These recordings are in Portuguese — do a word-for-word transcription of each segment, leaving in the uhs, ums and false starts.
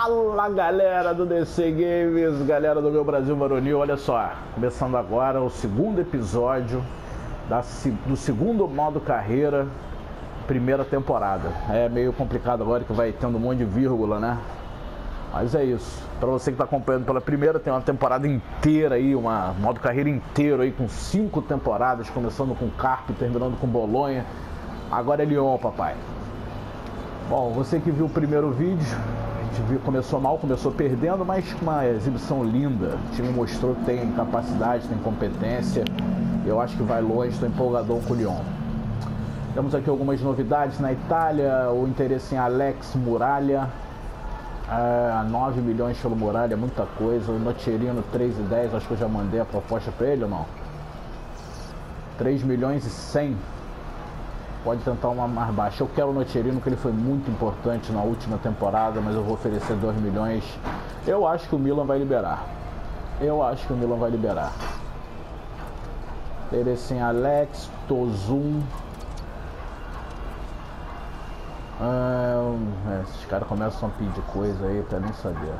Fala galera do D C Games, galera do meu Brasil Varonil, olha só, começando agora o segundo episódio da, do segundo modo carreira, primeira temporada. É meio complicado agora que vai tendo um monte de vírgula, né? Mas é isso, pra você que tá acompanhando pela primeira, tem uma temporada inteira aí, uma modo carreira inteiro aí, com cinco temporadas, começando com Carpe, terminando com Bolonha, agora é Lyon, papai. Bom, você que viu o primeiro vídeo, a gente viu, começou mal, começou perdendo, mas com uma exibição linda. O time mostrou que tem capacidade, tem competência. Eu acho que vai longe, estou empolgadão com o Lyon. Temos aqui algumas novidades na Itália, o interesse em Alex Muralha, é, nove milhões pelo Muralha, muita coisa. O Nocerino três e dez, acho que eu já mandei a proposta para ele ou não? três milhões e cem. Pode tentar uma mais baixa. Eu quero o Nocerino, que ele foi muito importante na última temporada, mas eu vou oferecer dois milhões. Eu acho que o Milan vai liberar. Eu acho que o Milan vai liberar. Interesse em Alex, Tozum. Ah, esses caras começam a pedir coisa aí, pra nem saber.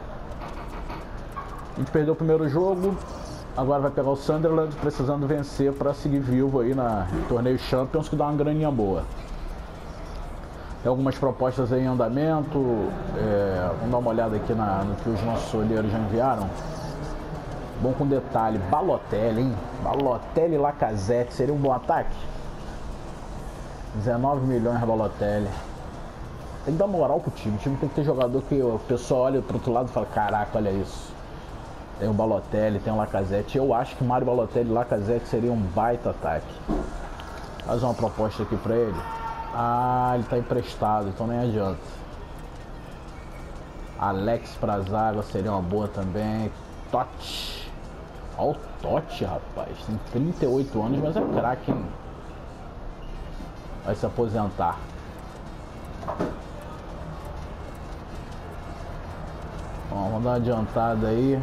A gente perdeu o primeiro jogo. Agora vai pegar o Sunderland, precisando vencer para seguir vivo aí na no torneio Champions, que dá uma graninha boa. Tem algumas propostas aí em andamento. É, vamos dar uma olhada aqui na, no que os nossos olheiros já enviaram. Bom com detalhe, Balotelli, hein? Balotelli e Lacazette, seria um bom ataque? dezenove milhões Balotelli. Tem que dar moral pro time, o time tem que ter jogador que o pessoal olha pro outro lado e fala, caraca, olha isso. Tem o Balotelli, tem o Lacazette. Eu acho que Mário Balotelli e Lacazette seria um baita ataque. Faz uma proposta aqui pra ele. Ah, ele tá emprestado, então nem adianta. Alex pra zaga seria uma boa também. Totti. Olha o Totti, rapaz. Tem trinta e oito anos, mas é craque, hein? Vai se aposentar. Bom, vamos dar uma adiantada aí.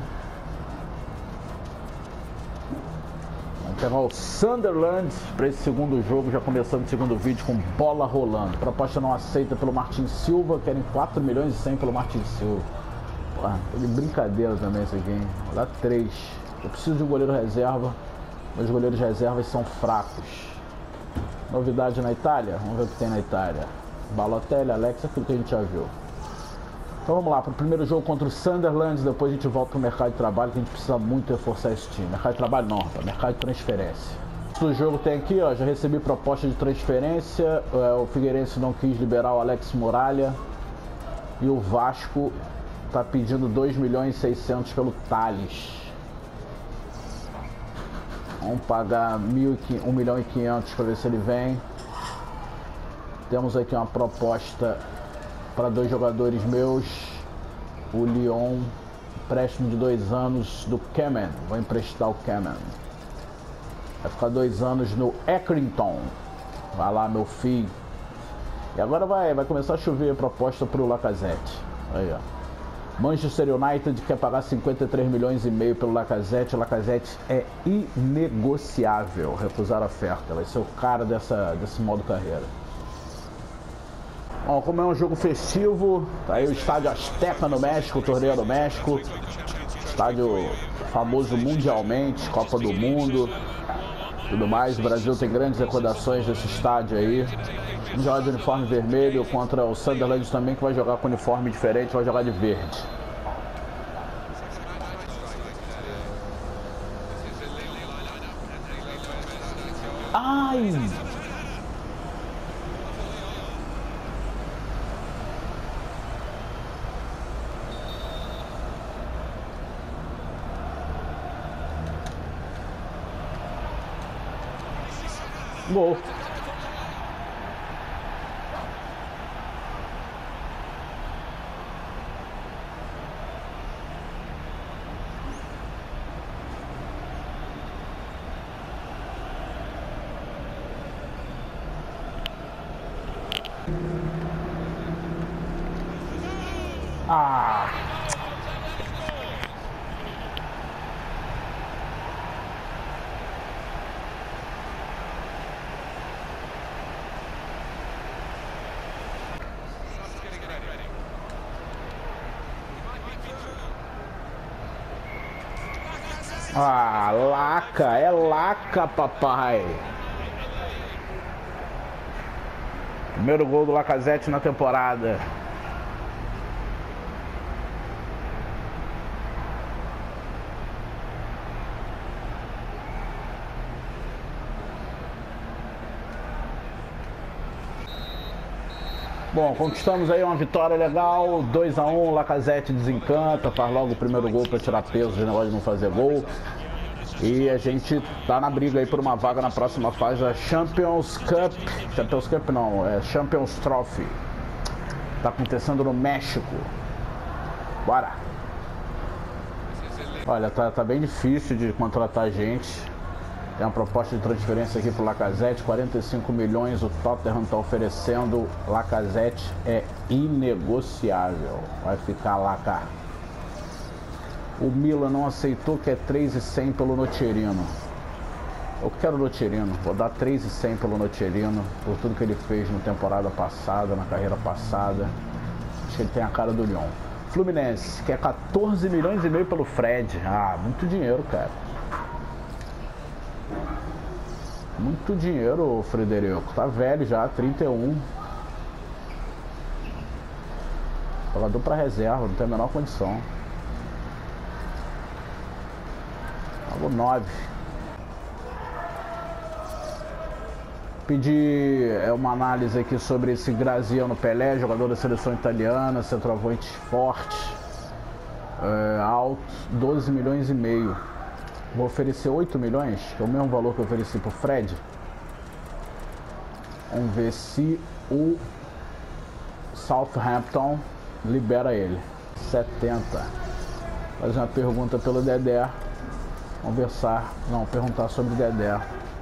Pegar o Sunderland para esse segundo jogo, já começando o segundo vídeo com bola rolando. Proposta não aceita pelo Martin Silva, querem quatro milhões e cem pelo Martin Silva. Pô, tô de brincadeira também isso aqui, hein? Vou dar três. Eu preciso de um goleiro reserva, meus goleiros reservas são fracos. Novidade na Itália? Vamos ver o que tem na Itália. Balotelli, Alex, aquilo que a gente já viu. Então vamos lá, para o primeiro jogo contra o Sunderland, depois a gente volta para o mercado de trabalho, que a gente precisa muito reforçar esse time. Mercado de trabalho não, tá? Mercado de transferência. O jogo tem aqui, ó, já recebi proposta de transferência, é, o Figueirense não quis liberar o Alex Muralha e o Vasco tá pedindo dois milhões e seiscentos pelo Thales. Vamos pagar um milhão e quinhentos para ver se ele vem. Temos aqui uma proposta para dois jogadores meus, o Lyon, empréstimo de dois anos do Kemen, vou emprestar o Kemen, vai ficar dois anos no Accrington, vai lá meu filho, e agora vai, vai começar a chover a proposta para o Lacazette, aí ó, Manchester United quer pagar cinquenta e três milhões e meio pelo Lacazette, o Lacazette é inegociável, recusar a oferta, vai ser o cara dessa, desse modo carreira. Bom, como é um jogo festivo, tá aí o estádio Azteca no México, o torneio do México, estádio famoso mundialmente, Copa do Mundo, tudo mais. O Brasil tem grandes recordações desse estádio aí. Joga de uniforme vermelho contra o Sunderland também, que vai jogar com uniforme diferente, vai jogar de verde. Ai! Gol. Ah. Ah, Laca, é Laca, papai. Primeiro gol do Lacazette na temporada. Bom, conquistamos aí uma vitória legal, dois a um, Lacazette desencanta, faz logo o primeiro gol para tirar peso de negócio de não fazer gol. E a gente tá na briga aí por uma vaga na próxima fase da Champions Cup. Champions Cup não, é Champions Trophy. Tá acontecendo no México. Bora! Olha, tá, tá bem difícil de contratar gente. Tem uma proposta de transferência aqui pro Lacazette, quarenta e cinco milhões o Tottenham tá oferecendo. Lacazette é inegociável, vai ficar lá, cara. O Milan não aceitou, que é três e cem pelo Nocerino. Eu quero o Nocerino, vou dar três e cem pelo Nocerino, por tudo que ele fez na temporada passada, na carreira passada. Acho que ele tem a cara do Lyon. Fluminense, que é quatorze milhões e meio pelo Fred. Ah, muito dinheiro, cara. Muito dinheiro, Frederico. Tá velho já, trinta e um. Jogador pra reserva, não tem a menor condição. Pago nove. Pedi uma análise aqui sobre esse Graziano Pelé, jogador da seleção italiana, centroavante forte, é, alto, doze milhões e meio. Vou oferecer oito milhões, que é o mesmo valor que eu ofereci pro Fred. Vamos ver se o Southampton libera ele. setenta. Fazer uma pergunta pelo Dedé. Conversar, não, perguntar sobre o Dedé.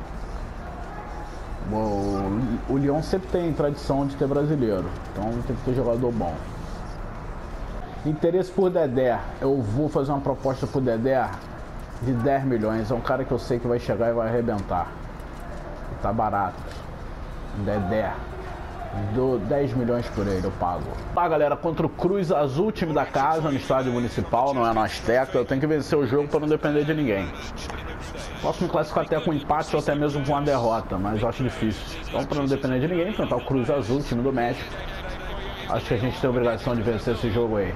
O, o Lyon sempre tem tradição de ter brasileiro, então tem que ter jogador bom. Interesse por Dedé, eu vou fazer uma proposta pro Dedé de dez milhões, é um cara que eu sei que vai chegar e vai arrebentar. Tá barato. Dedé. Dou dez milhões por ele, eu pago. Tá, galera, contra o Cruz Azul, time da casa, no estádio municipal, não é no Azteca. Eu tenho que vencer o jogo para não depender de ninguém. Posso me classificar até com um empate ou até mesmo com uma derrota, mas eu acho difícil. Então, para não depender de ninguém, enfrentar o Cruz Azul, time do México. Acho que a gente tem a obrigação de vencer esse jogo aí.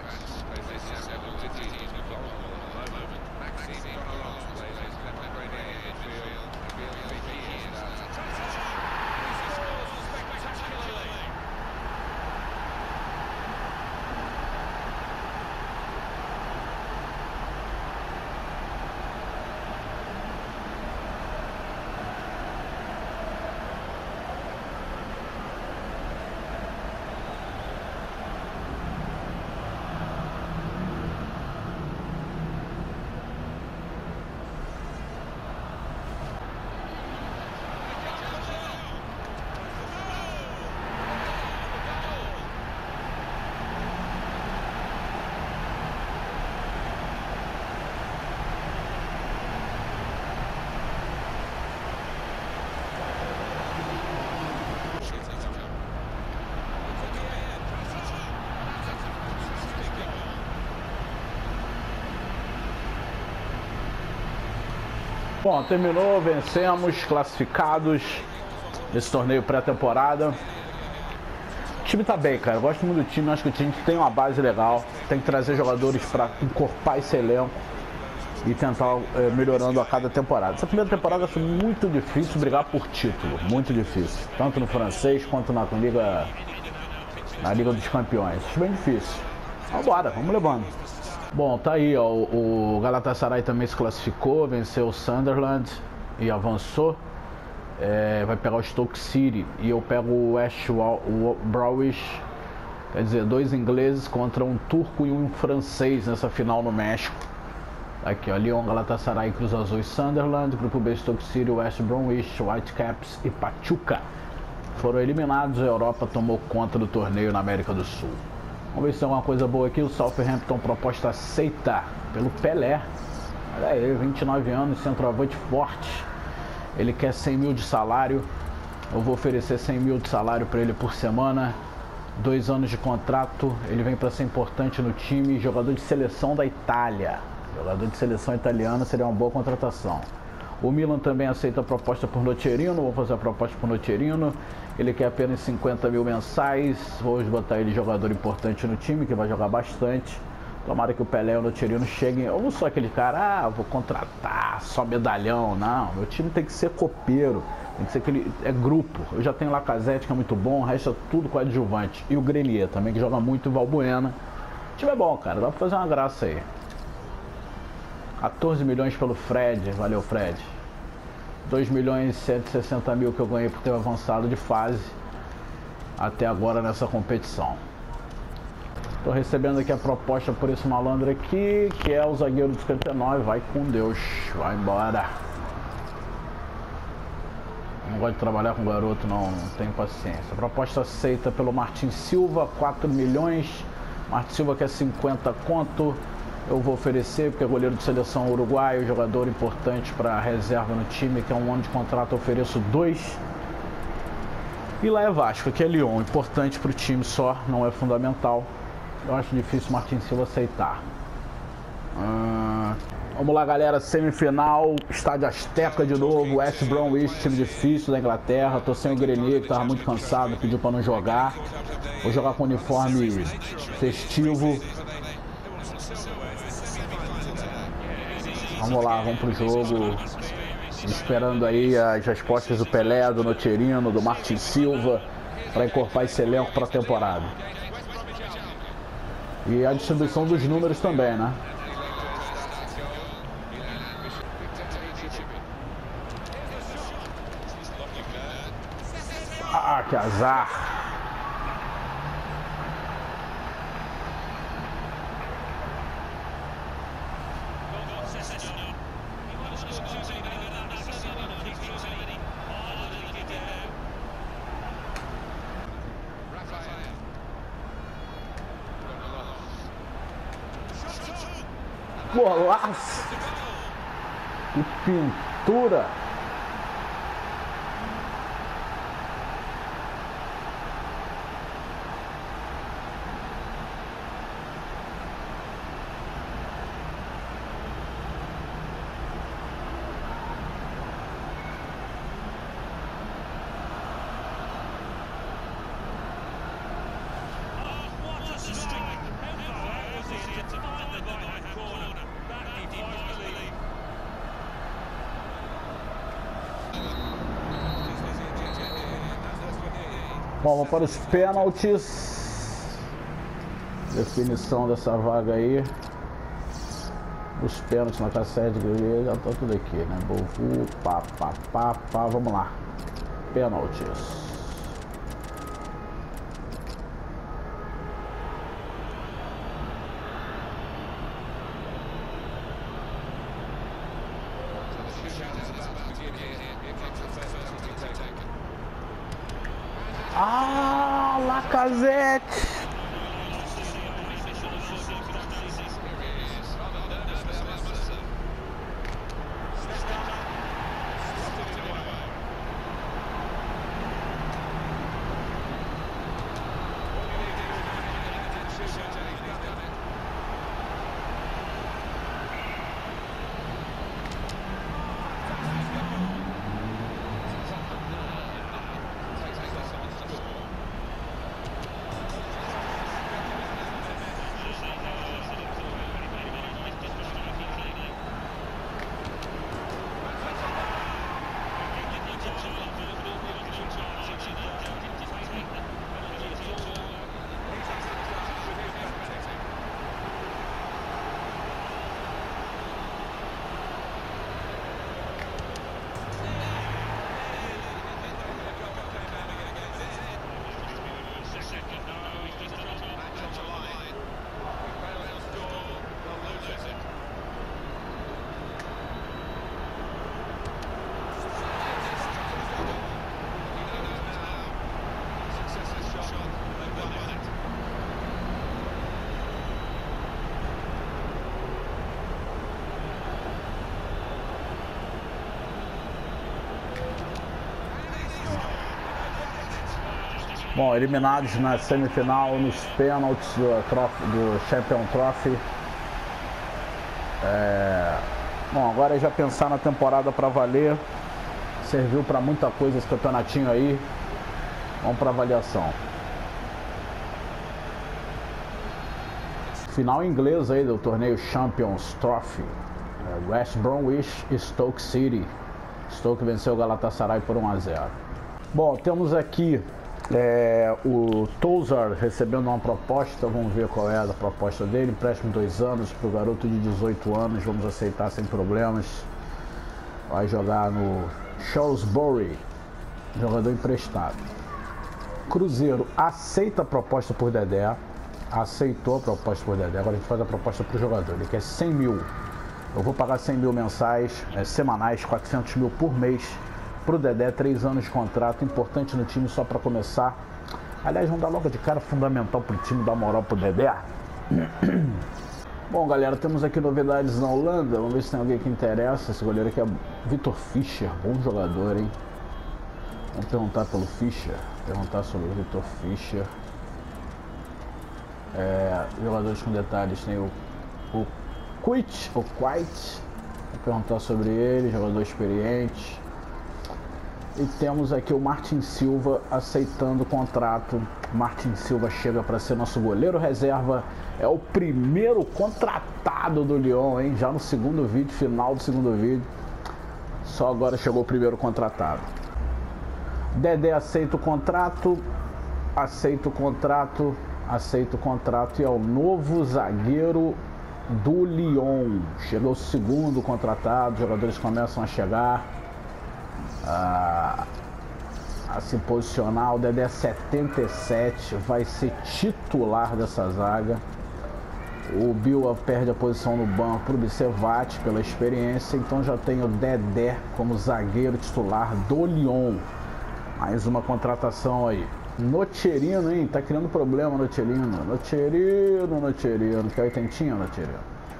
Bom, terminou, vencemos, classificados nesse torneio pré-temporada. O time tá bem, cara, eu gosto muito do time, acho que o time tem uma base legal, tem que trazer jogadores para encorpar esse elenco e tentar é, melhorando a cada temporada. Essa primeira temporada foi muito difícil brigar por título, muito difícil, tanto no francês quanto na Liga, na Liga dos Campeões, bem difícil. Vamos embora, vamos levando. Bom, tá aí, ó, o Galatasaray também se classificou, venceu o Sunderland e avançou. É, vai pegar o Stoke City e eu pego o West Bromwich, quer dizer, dois ingleses contra um turco e um francês nessa final no México. Aqui, ó, Lyon, Galatasaray, Cruz Azul e Sunderland, Grupo B, Stoke City, West Bromwich, Whitecaps e Pachuca foram eliminados. A Europa tomou conta do torneio na América do Sul. Vamos ver se tem alguma coisa boa aqui. O Southampton proposta aceita pelo Pelé. Olha aí, vinte e nove anos, centroavante forte. Ele quer cem mil de salário. Eu vou oferecer cem mil de salário para ele por semana. Dois anos de contrato. Ele vem para ser importante no time. Jogador de seleção da Itália. Jogador de seleção italiana seria uma boa contratação. O Milan também aceita a proposta por Nocerino. Vou fazer a proposta por Nocerino. Ele quer apenas cinquenta mil mensais. Vou botar ele jogador importante no time, que vai jogar bastante. Tomara que o Pelé e o Nocerino cheguem. Eu não sou aquele cara, ah, vou contratar só medalhão. Não, meu time tem que ser copeiro. Tem que ser aquele. É grupo. Eu já tenho Lacazette, que é muito bom. O resto é tudo coadjuvante. E o Grenier também, que joga muito. E o Valbuena. O time é bom, cara. Dá pra fazer uma graça aí. quatorze milhões pelo Fred. Valeu, Fred. dois milhões e cento e sessenta mil que eu ganhei por ter avançado de fase até agora nessa competição. Estou recebendo aqui a proposta por esse malandro aqui, que é o zagueiro de cinquenta e nove. Vai com Deus, vai embora. Não gosto de trabalhar com garoto, não, não tenho paciência. A proposta aceita pelo Martin Silva, quatro milhões. Martin Silva quer cinquenta conto. Eu vou oferecer, porque é goleiro de seleção uruguaio, jogador importante para reserva no time, que é um ano de contrato, eu ofereço dois. E lá é Vasco, aqui é Lyon, importante para o time só, não é fundamental. Eu acho difícil o Martin Silva aceitar. Hum, vamos lá, galera, semifinal, Estádio Azteca de novo, West Bromwich, time difícil da Inglaterra. Tô sem o Grenier, que estava muito cansado, pediu para não jogar. Vou jogar com uniforme festivo. Vamos lá, vamos pro jogo. Esperando aí as respostas do Pelé, do Nocerino, do Martin Silva, para incorporar esse elenco para a temporada. E a distribuição dos números também, né? Ah, que azar! Golaço! Que pintura! Bom, vamos para os pênaltis. Definição dessa vaga aí. Os pênaltis na cassete, já tá tudo aqui, né? Bovu, pá, pá, pá, pá. Vamos lá. Pênaltis. Ah, Lacazette! Bom, eliminados na semifinal, nos pênaltis do, do Champions Trophy. É... Bom, agora é já pensar na temporada para valer. Serviu para muita coisa esse campeonatinho aí. Vamos para avaliação. Final inglês aí do torneio Champions Trophy. West Bromwich e Stoke City. Stoke venceu o Galatasaray por um a zero. Bom, temos aqui é, o Tozer recebendo uma proposta. Vamos ver qual é a proposta dele. Empréstimo dois anos para o garoto de dezoito anos. Vamos aceitar sem problemas. Vai jogar no Shrewsbury. Jogador emprestado. Cruzeiro aceita a proposta por Dedé. Aceitou a proposta por Dedé. Agora a gente faz a proposta para o jogador. Ele quer cem mil. Eu vou pagar cem mil mensais, é, semanais, quatrocentos mil por mês para o Dedé. três anos de contrato, importante no time só para começar. Aliás, vamos dar logo de cara, fundamental para o time dar moral para o Dedé. Bom, galera, temos aqui novidades na Holanda. Vamos ver se tem alguém que interessa. Esse goleiro aqui é Vitor Fischer, bom jogador, hein? Vamos perguntar pelo Fischer, perguntar sobre o Vitor Fischer. É, jogadores com detalhes, tem o, o Quit, o Quite, vou perguntar sobre ele, jogador experiente. E temos aqui o Martin Silva aceitando o contrato. Martin Silva chega para ser nosso goleiro reserva. É o primeiro contratado do Lyon, hein? Já no segundo vídeo, final do segundo vídeo. Só agora chegou o primeiro contratado. Dedé aceita o contrato, aceita o contrato. Aceita o contrato e é o novo zagueiro do Lyon. Chegou o segundo contratado, os jogadores começam a chegar a, a se posicionar. O Dedé setenta e sete vai ser titular dessa zaga. O Bill perde a posição no banco para o Bicevati pela experiência. Então já tem o Dedé como zagueiro titular do Lyon. Mais uma contratação aí. Nocerino, hein? Tá criando problema, Nocerino. Nocerino, Nocerino. Quer oitentinha, Nocerino?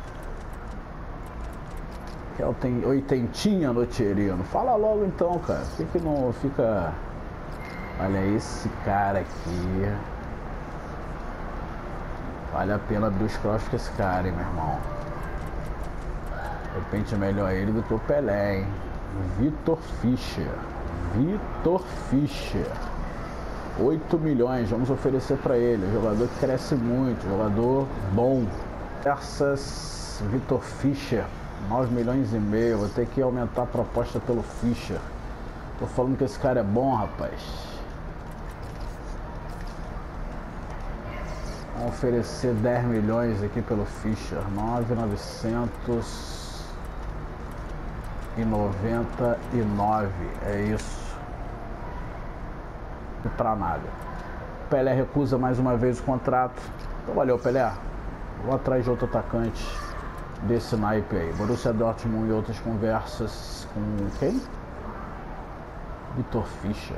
Quer oitentinha, Nocerino? Fala logo então, cara. Por que que não fica... Olha esse cara aqui. Vale a pena abrir os cross com esse cara, hein, meu irmão? De repente é melhor ele do que o Pelé, hein? Vitor Fischer. Vitor Fischer. oito milhões, vamos oferecer para ele. Jogador que cresce muito, jogador bom. Versus Vitor Fischer, nove milhões e meio. Vou ter que aumentar a proposta pelo Fischer. Tô falando que esse cara é bom, rapaz. Vamos oferecer dez milhões aqui pelo Fischer. nove mil novecentos e noventa e nove. É isso. Pra nada. Pelé recusa mais uma vez o contrato. Então valeu, Pelé. Vou atrás de outro atacante desse naipe aí. Borussia Dortmund e outras conversas com quem? Vitor Fischer.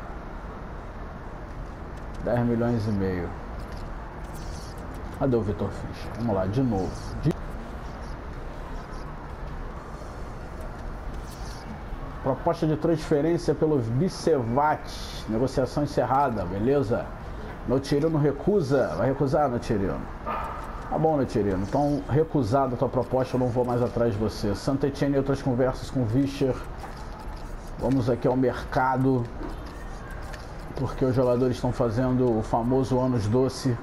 dez milhões e meio. Cadê o Vitor Fischer? Vamos lá, de novo. De... Proposta de transferência pelo Bicevati. Negociação encerrada, beleza? Nocerino recusa. Vai recusar, Nocerino? Tá bom, Nocerino. Então, recusada a tua proposta, eu não vou mais atrás de você. Saint-Etienne e outras conversas com o Fischer. Vamos aqui ao mercado. Porque os jogadores estão fazendo o famoso ânus doce.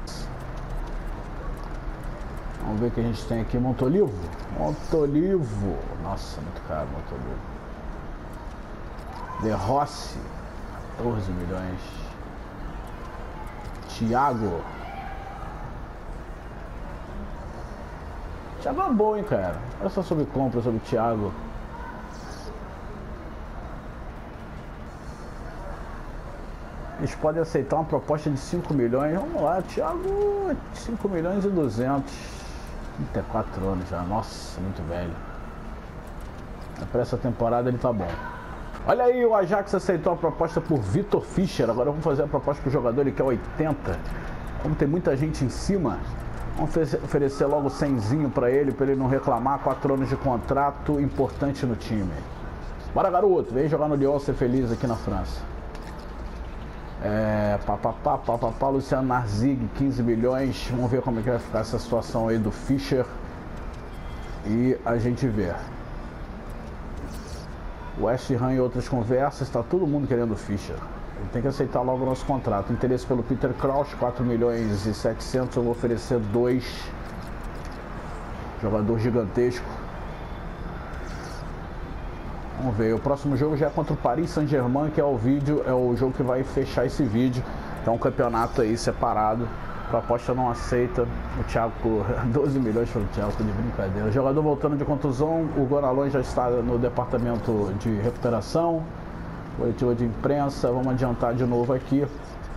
Vamos ver o que a gente tem aqui. Montolivo. Montolivo. Nossa, muito caro, Montolivo. De Rossi, quatorze milhões. Thiago. Thiago é bom, hein, cara. Olha só sobre compra, sobre Thiago. Eles podem aceitar uma proposta de cinco milhões. Vamos lá, Thiago. cinco milhões e duzentos. trinta e quatro anos já. Nossa, muito velho. Para essa temporada ele tá bom. Olha aí, o Ajax aceitou a proposta por Vitor Fischer. Agora vamos fazer a proposta para o jogador, ele quer oitenta. Como tem muita gente em cima, vamos oferecer logo cenzinho para ele, para ele não reclamar. Quatro anos de contrato, importante no time. Bora, garoto, vem jogar no Lyon, ser feliz aqui na França. É, papapá, papapá, Luciano Narzig, quinze milhões. Vamos ver como é que vai ficar essa situação aí do Fischer. e a gente vê. O West Ham e outras conversas, está todo mundo querendo o Fischer. Ele tem que aceitar logo o nosso contrato. Interesse pelo Peter Crouch, quatro milhões e setecentos, eu vou oferecer dois. Jogador gigantesco. Vamos ver, o próximo jogo já é contra o Paris Saint-Germain, que é o vídeo, é o jogo que vai fechar esse vídeo. Então um campeonato aí separado. A aposta não aceita. O Thiago por doze milhões para o Thiago, de brincadeira. O jogador voltando de contusão. O Gonalons já está no departamento de recuperação. Coletiva de imprensa. Vamos adiantar de novo aqui.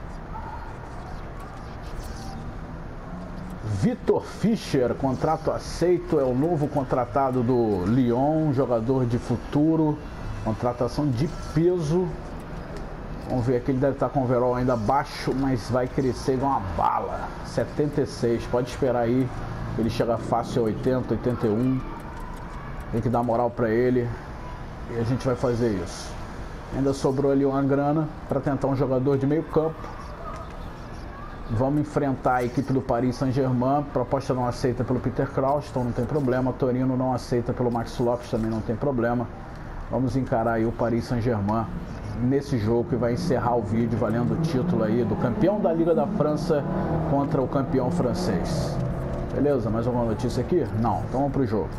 Vitor Fischer, contrato aceito. É o novo contratado do Lyon. Jogador de futuro. Contratação de peso. Vamos ver aqui, ele deve estar com o overall ainda baixo, mas vai crescer igual uma bala. setenta e seis, pode esperar aí. Ele chega fácil a oitenta, oitenta e um. Tem que dar moral pra ele. E a gente vai fazer isso. Ainda sobrou ali uma grana para tentar um jogador de meio campo. Vamos enfrentar a equipe do Paris Saint-Germain. Proposta não aceita pelo Peter Crouch, então não tem problema. Torino não aceita pelo Max Lopes, também não tem problema. Vamos encarar aí o Paris Saint-Germain nesse jogo que vai encerrar o vídeo valendo o título aí do campeão da Liga da França contra o campeão francês. Beleza? Mais alguma notícia aqui? Não. Então vamos pro jogo.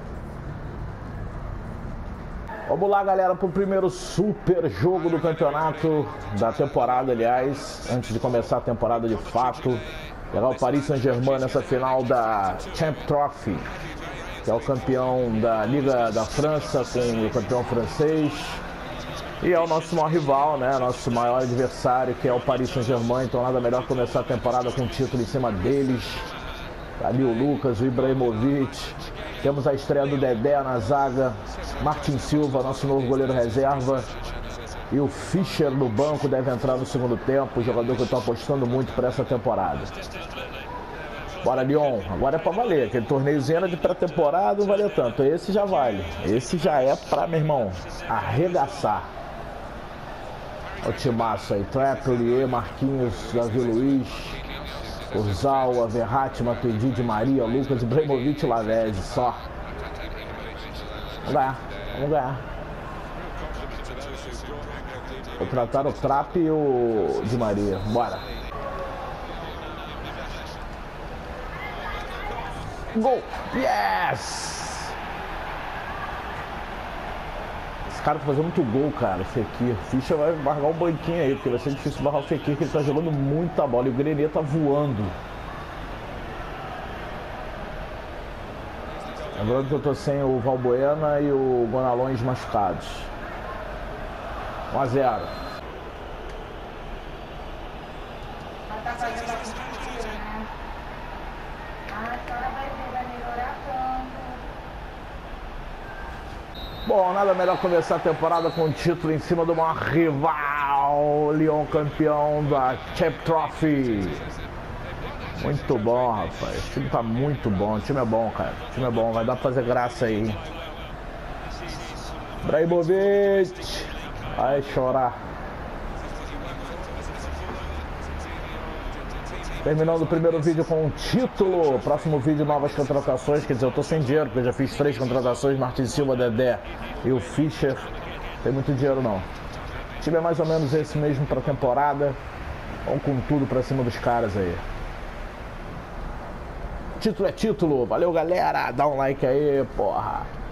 Vamos lá, galera, pro primeiro super jogo do campeonato da temporada, aliás, antes de começar a temporada de fato. Pegar o Paris Saint-Germain nessa final da Champions Trophy, que é o campeão da Liga da França com o campeão francês. E é o nosso maior rival, né? Nosso maior adversário, que é o Paris Saint-Germain. Então nada melhor começar a temporada com um título em cima deles. Ali o Lucas, o Ibrahimovic. Temos a estreia do Dedé na zaga. Martin Silva, nosso novo goleiro reserva. E o Fischer no banco deve entrar no segundo tempo. O jogador que eu estou apostando muito para essa temporada. Bora, Lyon. Agora é pra valer. Aquele torneiozinho era de pré-temporada, não valia tanto. Esse já vale. Esse já é pra, meu irmão, arregaçar. O timaço aí. Trappier, Marquinhos, Davi Luiz, Urzawa, Verratti, Matuidi, Di Maria, Lucas, Ibrahimovic e Lavezzi. Só. Vamos ganhar. Vamos ganhar. Vou tratar o Trapp e o Di Maria. Bora. Gol! Yes! Esse cara tá fazendo muito gol, cara. O Fekir. Fischer vai largar o banquinho aí, porque vai ser difícil barrar o Fekir, que ele tá jogando muita bola. E o Grenier tá voando. Lembrando que eu tô sem o Valbuena e o Gonalons machucados. um a zero. Bom, nada melhor começar a temporada com um título em cima do maior rival, Lyon campeão da Champions Trophy. Muito bom, rapaz. O time tá muito bom. O time é bom, cara. O time é bom. Vai dar pra fazer graça aí. Ibrahimovic. Vai chorar. Terminando o primeiro vídeo com um título. Próximo vídeo, novas contratações. Quer dizer, eu tô sem dinheiro, porque eu já fiz três contratações. Martin Silva, Dedé e o Fischer. Não tem muito dinheiro, não. O time é mais ou menos esse mesmo pra temporada. Vamos com tudo pra cima dos caras aí. Título é título. Valeu, galera. Dá um like aí, porra.